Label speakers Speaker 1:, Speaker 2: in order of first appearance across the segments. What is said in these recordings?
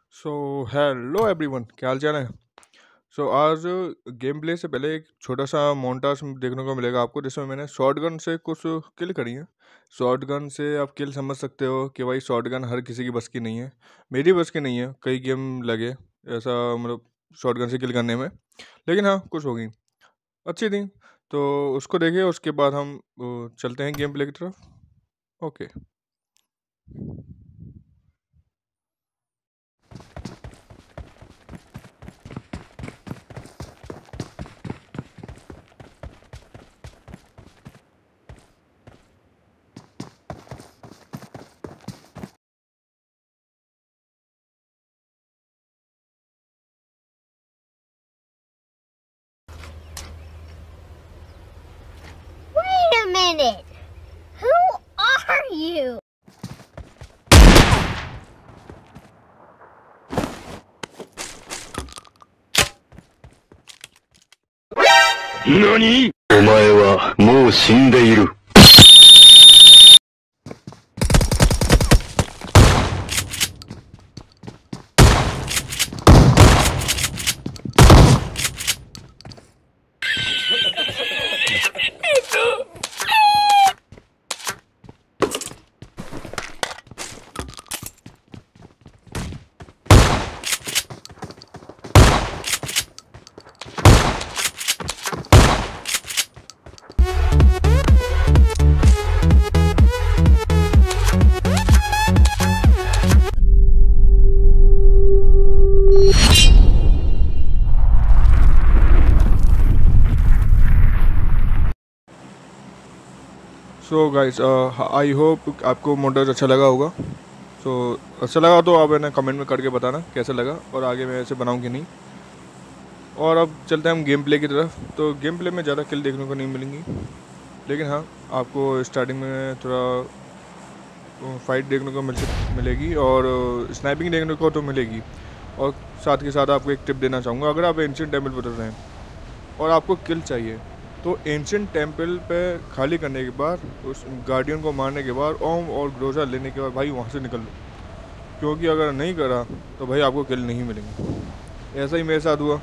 Speaker 1: So hello everyone, क्या हाल चाल है। आज गेम प्ले से पहले एक छोटा सा मोन्टाज देखने को मिलेगा आपको, जिसमें मैंने शॉटगन से कुछ किल करी है। शॉटगन से आप किल समझ सकते हो कि भाई शॉटगन हर किसी की बस की नहीं है। मेरी बस की नहीं है, कई गेम लगे ऐसा, मतलब शॉटगन से किल करने में। लेकिन हाँ, कुछ होगी अच्छी थी। तो उसको देखिए, उसके बाद हम चलते हैं गेम प्ले की तरफ। Okay.
Speaker 2: Wait a minute! Who are you?
Speaker 3: NANI?お前はもう死んでいる。
Speaker 1: so guys, I hope आपको मोन्टाज अच्छा लगा होगा। सो अच्छा लगा तो आप इन्हें कमेंट में करके बताना कैसा लगा, और आगे मैं ऐसे बनाऊँ कि नहीं। और अब चलते हैं हम गेम प्ले की तरफ। तो गेम प्ले में ज़्यादा किल देखने को नहीं मिलेंगी, लेकिन हाँ, आपको स्टार्टिंग में थोड़ा फाइट देखने को मिलेगी, और स्नाइपिंग देखने को तो मिलेगी। और साथ के साथ आपको एक टिप देना चाहूँगा, अगर आप एंशियंट टेम्पल पर रहे हैं और आपको किल चाहिए, तो एंशियंट टेम्पल पे खाली करने के बाद, उस गार्डियन को मारने के बाद, ओम और ग्रोजा लेने के बाद भाई वहाँ से निकल लो। क्योंकि अगर नहीं करा तो भाई आपको किल नहीं मिलेंगे। ऐसा ही मेरे साथ हुआ,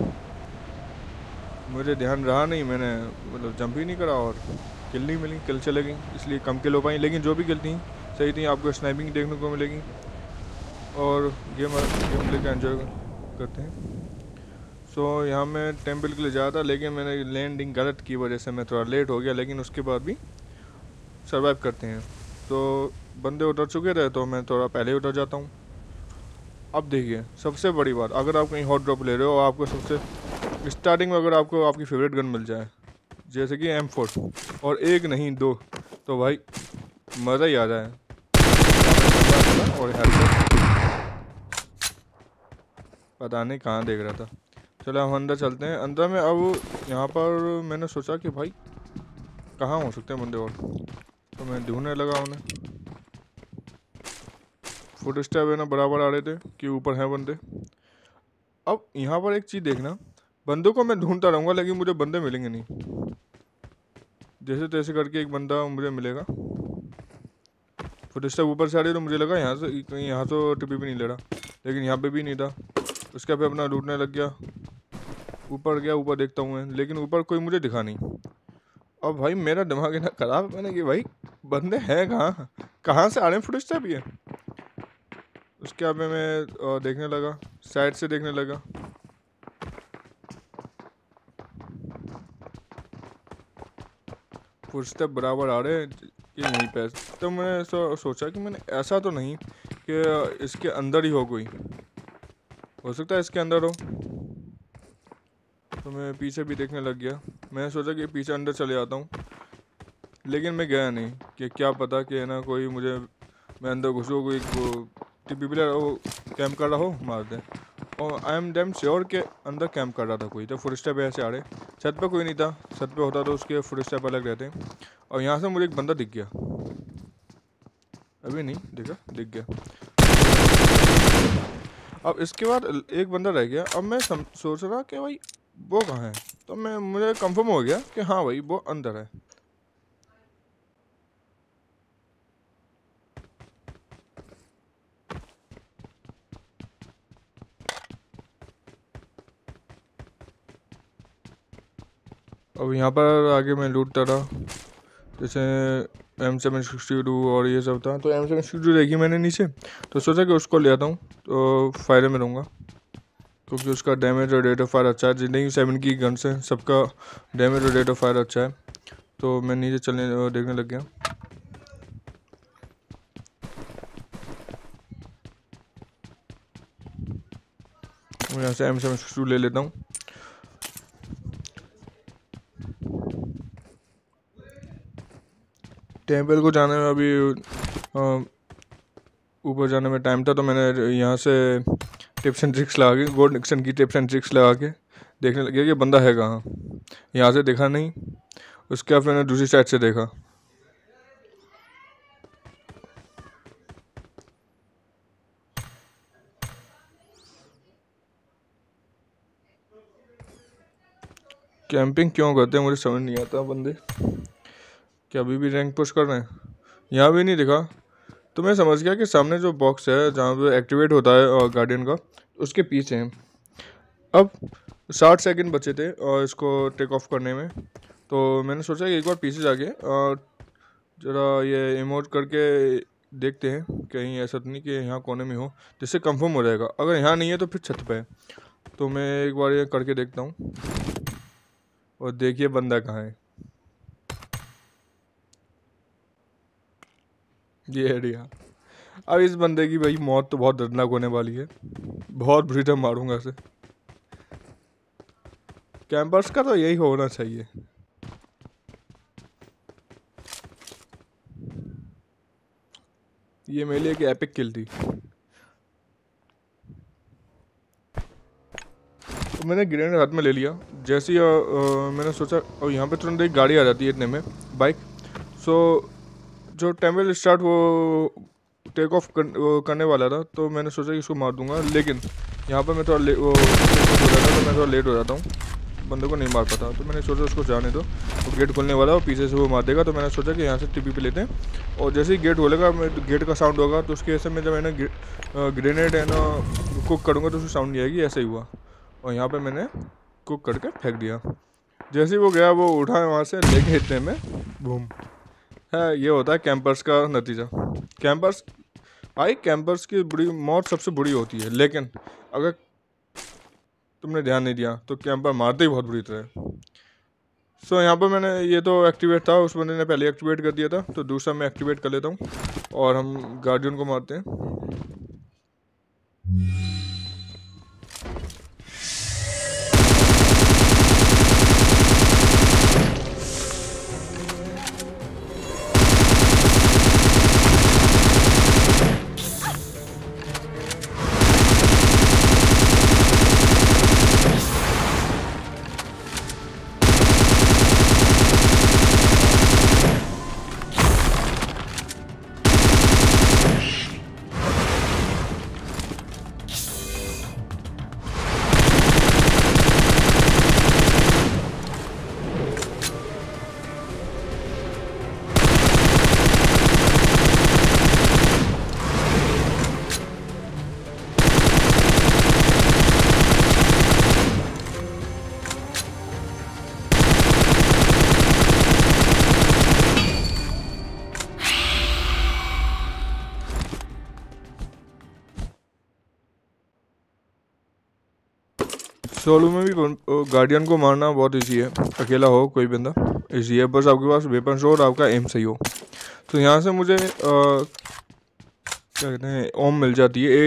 Speaker 1: मुझे ध्यान रहा नहीं, मैंने मतलब जंप ही नहीं करा और किल नहीं मिली, किल चले गई, इसलिए कम किल हो पाई। लेकिन जो भी किल थी सही थी, आपको स्नाइपिंग देखने को मिलेगी। और गेम गेम प्ले का एंजॉय करते हैं। यहाँ मैं टेम्पल के लिए जा था, लेकिन मैंने लैंडिंग गलत की वजह से मैं थोड़ा लेट हो गया, लेकिन उसके बाद भी सर्वाइव करते हैं। तो बंदे उतर चुके थे तो मैं थोड़ा पहले ही उतर जाता हूँ। अब देखिए, सबसे बड़ी बात, अगर आप कहीं हॉट ड्रॉप ले रहे हो, आपको सबसे स्टार्टिंग में अगर आपको आपकी फेवरेट गन मिल जाए, जैसे कि M4, और एक नहीं दो, तो भाई मज़ा ही आ जाए। और हेल्प, पता नहीं कहाँ देख रहा था। चलो हम अंदर चलते हैं। अंदर में अब यहाँ पर मैंने सोचा कि भाई कहाँ हो सकते हैं बंदे, और तो मैं ढूंढने लगा उन्हें। फुट स्टेप है ना बराबर आ रहे थे कि ऊपर हैं बंदे। अब यहाँ पर एक चीज़ देखना, बंदों को मैं ढूंढता रहूँगा लेकिन मुझे बंदे मिलेंगे नहीं। जैसे तैसे करके एक बंदा मुझे मिलेगा। फुट स्टेप ऊपर से आ रही, तो मुझे लगा यहाँ से कहीं, यहाँ तो टिपी भी नहीं ले रहा, लेकिन यहाँ पे भी नहीं था। उसके पे अपना लूटने लग गया। ऊपर गया, ऊपर देखता हूँ मैं, लेकिन ऊपर कोई मुझे दिखा नहीं। अब भाई मेरा दिमाग इतना खराब, मैंने कि भाई बंदे हैं कहाँ, कहाँ से आ रहे हैं फुट स्टेप ये। उसके बाद में मैं देखने लगा, साइड से देखने लगा। फुटस्टेप बराबर आ रहे हैं कि यहीं पे। तो मैंने सोचा कि मैंने ऐसा तो नहीं कि इसके अंदर ही हो कोई, हो सकता है इसके अंदर हो। तो मैं पीछे भी देखने लग गया। मैंने सोचा कि पीछे अंदर चले जाता हूँ, लेकिन मैं गया नहीं, कि क्या पता कि है ना कोई मुझे, मैं अंदर घुसूँ, कोई टीपी प्लेयर वो कैंप कर रहा हो, मार दे। और आई एम डैम श्योर के अंदर कैंप कर रहा था कोई, तो फुट स्टेप ऐसे आ रहे। छत पे कोई नहीं था, छत पे होता तो उसके फुट स्टेप अलग रहते। और यहाँ से मुझे एक बंदा दिख गया, अभी नहीं दिखा, दिख गया। अब इसके बाद एक बंदा रह गया। अब मैं सोच रहा कि भाई वो कहाँ है, तो मुझे कंफर्म हो गया कि हाँ भाई वो अंदर है। अब यहाँ पर आगे मैं लूटता रहा, जैसे M762 और ये सब था। तो M762 देखी मैंने नीचे, तो सोचा कि उसको ले आता हूँ तो फ़ायदे में रहूँगा, क्योंकि उसका डैमेज और रेट ऑफ फायर अच्छा है। जितनी 7 की गन्स हैं सबका डैमेज और रेट ऑफ फायर अच्छा है। तो मैं नीचे चलने देखने लग गया। मैं यहाँ से M762 ले लेता हूँ। टेम्पल को जाने में अभी ऊपर जाने में टाइम था, तो मैंने यहाँ से टिप्स एंड ट्रिक्स लगा के, गोल्ड निक्सन की टिप्स एंड ट्रिक्स लगा के देखने लगे कि बंदा है कहाँ। यहाँ से देखा नहीं, उसके बाद मैंने दूसरी साइड से देखा। कैंपिंग क्यों करते हैं मुझे समझ नहीं आता। बंदे क्या अभी भी रैंक पुश कर रहे हैं? यहाँ भी नहीं दिखा। तो मैं समझ गया कि सामने जो बॉक्स है जहाँ पे एक्टिवेट होता है और गार्डियन का, उसके पीछे हैं। अब 60 सेकंड बचे थे और इसको टेक ऑफ करने में, तो मैंने सोचा कि एक बार पीछे जाके और ज़रा ये इमोट करके देखते हैं कहीं ऐसा तो नहीं कि यहाँ कोने में हो, जिससे कंफर्म हो जाएगा। अगर यहाँ नहीं है तो फिर छत पे है। तो मैं एक बार ये करके देखता हूँ, और देखिए बंदा कहाँ है। ये एरिया। अब इस बंदे की भाई मौत तो बहुत दर्दनाक होने वाली है, बहुत बुरी तरह मारूंगा इसे। कैंपर्स का तो यही होना चाहिए। ये मेरे लिए एक एपिक किल थी। तो मैंने ग्रेनेड हाथ में ले लिया। जैसे ही मैंने सोचा, और यहाँ पे तुरंत एक गाड़ी आ जाती है इतने में, बाइक। सो जो टेम्पल स्टार्ट वो टेक ऑफ करने वाला था, तो मैंने सोचा कि इसको मार दूंगा। लेकिन यहाँ पर मैं थोड़ा हो जाता, तो मैं थोड़ा लेट हो जाता हूँ, बंदे को नहीं मार पाता। तो मैंने सोचा उसको जाने दो, तो गेट खोलने वाला और पीछे से वो मार देगा। तो मैंने सोचा कि यहाँ से टीपी पे लेते हैं, और जैसे ही गेट खोलेगा, मैं गेट का साउंड होगा, तो उसके ऐसे में जब मैंने ग्रेनेड है ना कुक करूँगा तो उसकी साउंड नहीं आएगी। ऐसा ही हुआ, और यहाँ पर मैंने कुक करके फेंक दिया। जैसे ही वो गया, वो उठा वहाँ से लेके इतने में बूम है। ये होता है कैंपर्स का नतीजा। कैंपर्स भाई, कैंपर्स की बुरी मौत सबसे बुरी होती है, लेकिन अगर तुमने ध्यान नहीं दिया तो कैंपर मारते ही बहुत बुरी तरह। सो यहाँ पर मैंने ये तो एक्टिवेट था, उस बंदे ने पहले एक्टिवेट कर दिया था, तो दूसरा मैं एक्टिवेट कर लेता हूँ और हम गार्डियन को मारते हैं। सोलो में भी गार्डियन को मारना बहुत ईजी है, अकेला हो कोई बंदा ईजी है, बस आपके पास वेपन्स हो और आपका एम सही हो। तो यहाँ से मुझे क्या कहते हैं ओम मिल जाती है,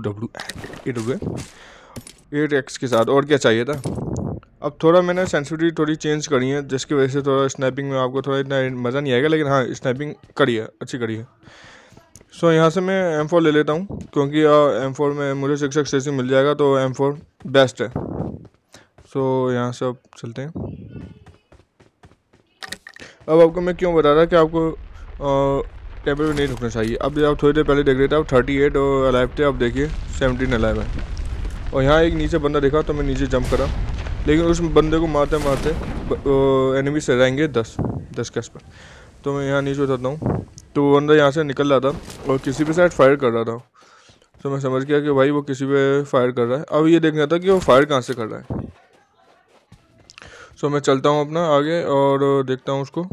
Speaker 1: AWM 8X के साथ, और क्या चाहिए था। अब थोड़ा मैंने सेंसिटिविटी थोड़ी चेंज करी है, जिसकी वजह से थोड़ा स्नैपिंग में आपको थोड़ा इतना मज़ा नहीं आएगा, लेकिन हाँ स्नैपिंग करी है, अच्छी करी है। सो यहाँ से मैं M4 ले लेता हूँ, क्योंकि M4 में मुझे 6x मिल जाएगा, तो M4 बेस्ट है। सो यहाँ से अब चलते हैं। अब आपको मैं क्यों बता रहा कि आपको टेबल पे नहीं रुकना चाहिए। अब आप थोड़ी देर पहले देख रहे थे, अब 38 और अलाइव थे, अब देखिए 17 अलाइव है। और यहाँ एक नीचे बंदा देखा, तो मैं नीचे जंप करा, लेकिन उस बंदे को मारते मारते एनिमी से रहेंगे 10 के आस पर। तो मैं यहाँ नीचे उतरता हूँ, तो वो बंदा यहाँ से निकल रहा था और किसी पे शायद फायर कर रहा था। तो मैं समझ गया कि भाई वो किसी पे फायर कर रहा है। अब ये देखना था कि वो फायर कहाँ से कर रहा है। सो मैं चलता हूँ अपना आगे और देखता हूँ उसको।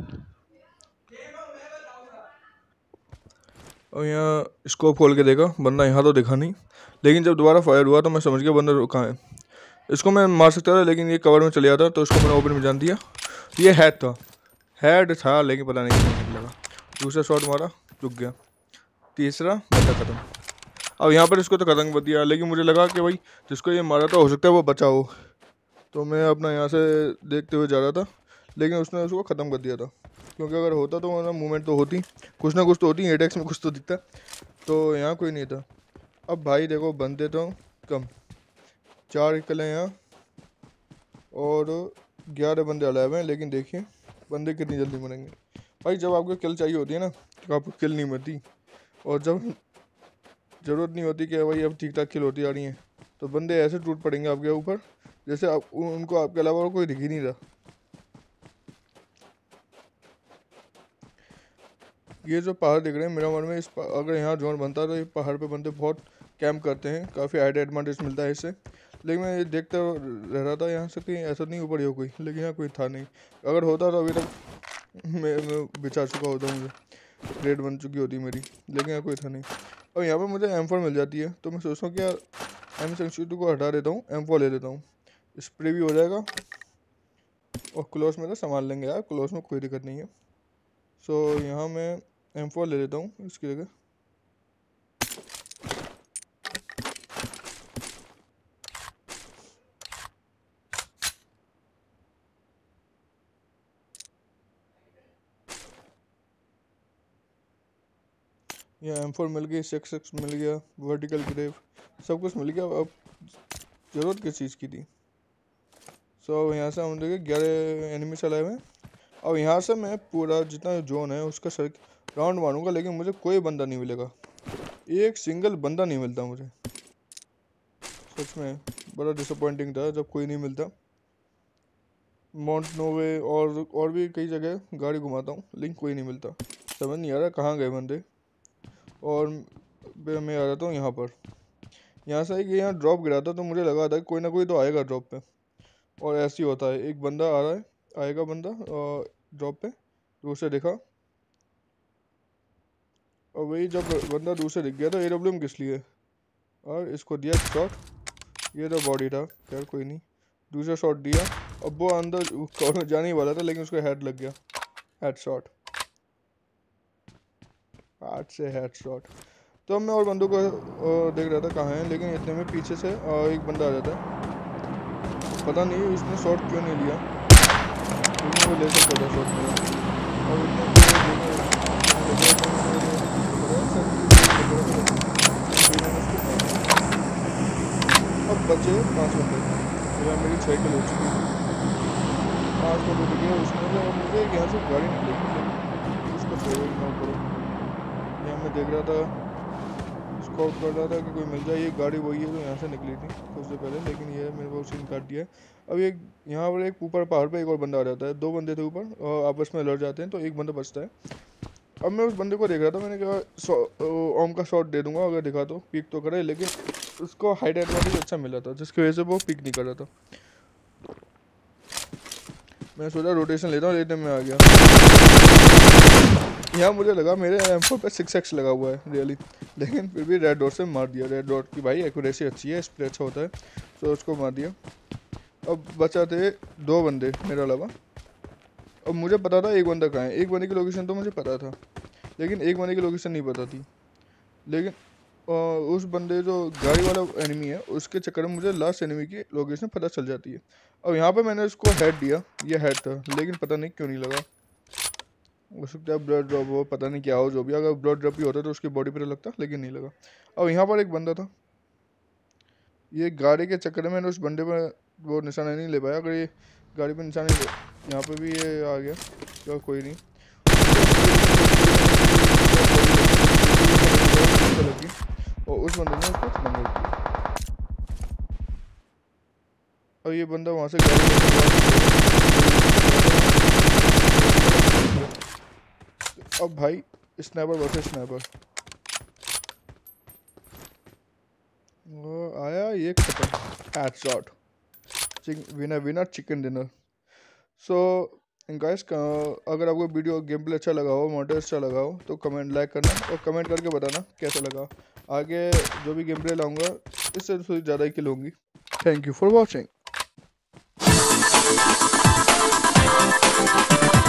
Speaker 1: और यहाँ स्कोप खोल के देखा, बंदा यहाँ तो दिखा नहीं, लेकिन जब दोबारा फायर हुआ तो मैं समझ गया बंदा कहाँ है। इसको मैं मार सकता था लेकिन ये कवर में चले जाता, तो इसको मैंने ओपन में जान दिया। ये हेड था लेकिन पता नहीं क्यों लगा। दूसरा शॉट मारा, रुक गया। तीसरा बंदा खत्म। अब यहाँ पर इसको तो खत्म कर दिया, लेकिन मुझे लगा कि भाई जिसको ये मारा था हो सकता है वो बचा हो, तो मैं अपना यहाँ से देखते हुए जा रहा था, लेकिन उसने उसको ख़त्म कर दिया था। क्योंकि अगर होता तो ना मूवमेंट तो होती, कुछ ना कुछ तो होती, एटेक्स में कुछ तो दिखता। तो यहाँ कोई नहीं था। अब भाई देखो बंदे तो कम, 4 अकेले यहाँ और 11 बंदे अलाइव हैं, लेकिन देखिए बंदे कितनी जल्दी मरेंगे। भाई जब आपको किल चाहिए होती है ना तो आपको किल नहीं मिलती, और जब ज़रूरत नहीं होती कि भाई अब ठीक ठाक किल होती आ रही हैं, तो बंदे ऐसे टूट पड़ेंगे आपके ऊपर जैसे आप उनको आपके अलावा और कोई दिख ही नहीं रहा। ये जो पहाड़ दिख रहे हैं मिरामार में, अगर यहाँ जोन बनता तो ये पहाड़ पे बंदे बहुत कैंप करते हैं, काफ़ी आइड एडवांटेज मिलता है इससे। लेकिन मैं ये देखता रह रहा था यहाँ से कहीं ऐसा नहीं ऊपर ही हो कोई, लेकिन यहाँ कोई था नहीं। अगर होता तो अभी तक मैं बिछा चुका होता, मुझे रेड बन चुकी होती मेरी, लेकिन यहाँ कोई था नहीं। और यहाँ पर मुझे M4 मिल जाती है, तो मैं सोचता हूँ कि यार M62 को हटा देता हूँ, M4 ले लेता हूँ, स्प्रे भी हो जाएगा और क्लोज में तो संभाल लेंगे यार, क्लोज में कोई दिक्कत नहीं है। सो यहाँ मैं M4 ले लेता हूँ इसकी जगह। यहाँ M4 मिल गई, 6x मिल गया, वर्टिकल ग्रेव सब कुछ मिल गया। अब ज़रूरत किस चीज़ की थी। सो यहाँ से हम देखिए 11 एनिमी चलाए हुए हैं। अब यहाँ से मैं पूरा जितना जोन है उसका राउंड मारूंगा, लेकिन मुझे कोई बंदा नहीं मिलेगा, एक सिंगल बंदा नहीं मिलता मुझे। सच में बड़ा डिसअपॉइंटिंग था जब कोई नहीं मिलता। माउंट नोवे और भी कई जगह गाड़ी घुमाता हूँ, लेकिन कोई नहीं मिलता। समझ नहीं आ रहा कहाँ गए बंदे। और मैं आ जाता हूँ यहाँ पर। यहाँ से कि यहाँ ड्रॉप गिरा था तो मुझे लगा था कोई ना कोई तो आएगा ड्रॉप पे, और ऐसे ही होता है, एक बंदा आ रहा है, आएगा बंदा ड्रॉप पे, दूसरे देखा, और वही जब बंदा दूसरे दिख गया तो AWM किस लिए, और इसको दिया शॉट। ये तो बॉडी था, खैर कोई नहीं। दूसरा शॉट दिया, अब वो अंदर कवर में जाने ही वाला था, लेकिन उसका हेड लग गया, हेड शॉट, हाथ से हेड शॉट। तो मैं और बंदों को देख रहा था कहाँ है, लेकिन इतने में पीछे से एक बंदा आ जाता है। पता नहीं उसने शॉट क्यों नहीं लिया, क्योंकि वो ले सकता था शॉट मेरा। और अब बचे 5 बंदे, या मेरी 6 किल हो चुकी है, 5 बंदे दिखे उसमें से। और मुझे यहाँ से गाड़ी निकलेगी, उसको छोड़ो इग्नोर करो। यहाँ मैं देख रहा था, स्कॉट कर रहा था कि कोई मिल जाए। ये गाड़ी वही है जो यहाँ से निकली थी कुछ देर पहले, लेकिन ये मेरे को सीन काट दिया। अब एक यहाँ पर एक ऊपर पहाड़ पे एक और बंदा आ जाता है, 2 बंदे थे ऊपर और आपस में लड़ जाते हैं, तो एक बंदा बचता है। अब मैं उस बंदे को देख रहा था, मैंने कहा ओम का शॉट दे दूंगा अगर दिखा तो, पिक तो करे, लेकिन उसको हाइट एडवांटेज अच्छा मिला था जिसकी वजह से वो पिक नहीं कर रहा था। मैं सोचा रोटेशन लेता हूँ, लेकिन मैं आ गया। यहाँ मुझे लगा मेरे M4 पे 6x लगा हुआ है रियली, लेकिन फिर भी रेड डॉट से मार दिया। रेड डॉट की भाई एक्यूरेसी अच्छी है, स्प्रे अच्छा होता है, तो उसको मार दिया। अब बचा थे 2 बंदे मेरे अलावा। अब मुझे पता था एक बंदा कहाँ है, एक बंदे की लोकेशन तो मुझे पता था, लेकिन एक बंदे की लोकेशन नहीं पता थी। लेकिन उस बंदे जो गाड़ी वाला एनिमी है उसके चक्कर में मुझे लास्ट एनिमी की लोकेशन पता चल जाती है। अब यहाँ पे मैंने उसको हेड दिया, ये हेड था, लेकिन पता नहीं क्यों नहीं लगा। हो सकता है ब्लड ड्रॉप हो, पता नहीं क्या हो, जो भी। अगर ब्लड ड्रॉप ही होता तो उसकी बॉडी पर लगता, लेकिन नहीं लगा। अब यहाँ पर एक बंदा था, ये गाड़ी के चक्कर में मैंने उस बंदे पर वो निशाना नहीं ले पाया। अगर ये गाड़ी पर निशाना यहाँ पे भी ये आ गया, तो कोई नहीं। लगी और उस बंदे ने उसको खत्म कर दिया। और ये बंदा वहाँ से अब भाई स्नैपर वर्सेस स्नैपर आया, ये खत्म, headshot, winner winner chicken dinner. So guys, अगर आपको वीडियो गेम प्ले अच्छा लगा हो, मॉडल अच्छा लगा हो, तो कमेंट लाइक करना और कमेंट करके बताना कैसा लगा। आगे जो भी गेम प्ले लाऊंगा इससे थोड़ी ज़्यादा ही किल होंगी। Thank you for watching.